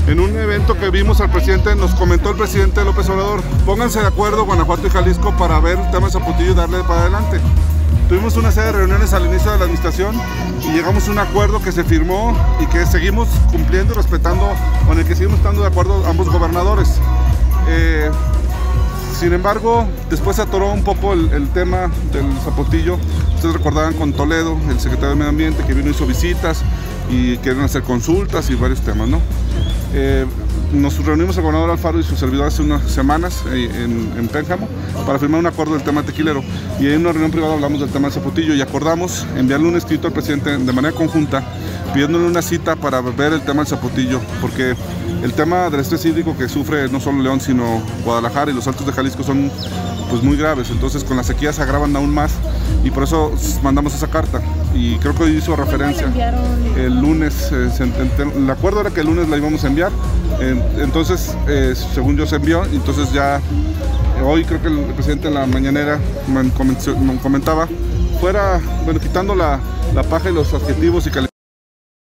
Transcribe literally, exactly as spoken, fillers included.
En un evento que vimos al presidente, nos comentó el presidente López Obrador, pónganse de acuerdo Guanajuato y Jalisco para ver el tema de Zapotillo y darle para adelante. Tuvimos una serie de reuniones al inicio de la administración y llegamos a un acuerdo que se firmó y que seguimos cumpliendo y respetando, con el que seguimos estando de acuerdo ambos gobernadores. Eh, sin embargo, después se atoró un poco el, el tema del Zapotillo. Ustedes recordarán con Toledo, el secretario de Medio Ambiente, que vino, hizo visitas y quieren hacer consultas y varios temas, ¿no? Eh, nos reunimos el gobernador Alfaro y su servidor hace unas semanas en, en Pénjamo para firmar un acuerdo del tema tequilero, y en una reunión privada hablamos del tema del Zapotillo y acordamos enviarle un escrito al presidente de manera conjunta pidiéndole una cita para ver el tema del Zapotillo, porque el tema del estrés hídrico que sufre no solo León sino Guadalajara y los Altos de Jalisco son pues muy graves. Entonces con la sequía se agravan aún más y por eso mandamos esa carta, y creo que hoy hizo referencia el lunes. Eh, se, el acuerdo era que el lunes la íbamos a enviar, eh, entonces eh, según yo se envió, entonces ya eh, hoy creo que el presidente en la mañanera me comentaba fuera, bueno, quitando la, la paja y los adjetivos y calificativos